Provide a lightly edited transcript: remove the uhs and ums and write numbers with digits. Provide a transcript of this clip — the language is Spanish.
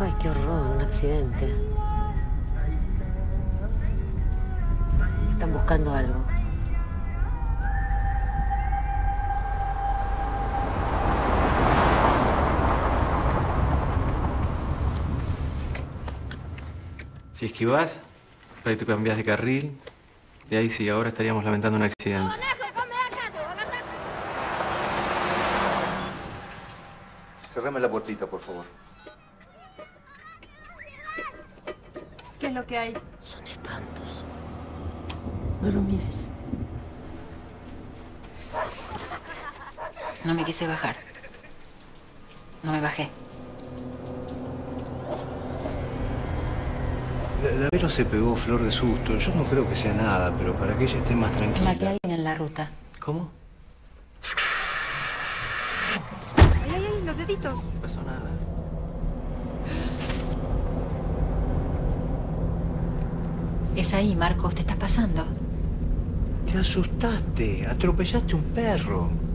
Ay, qué horror, un accidente. Están buscando algo. Si esquivás, por ahí te cambiás de carril. Y ahí sí, ahora estaríamos lamentando un accidente. Cerrame la puertita, por favor. ¿Qué es lo que hay? Son espantos. No lo mires. No me quise bajar. No me bajé. La Vero se pegó flor de susto. Yo no creo que sea nada, pero para que ella esté más tranquila. Maté a alguien en la ruta. ¿Cómo? ¡Ay, ay, ay! ¡Los deditos! No pasó nada. Es ahí, Marcos. Te está pasando. Te asustaste. Atropellaste un perro.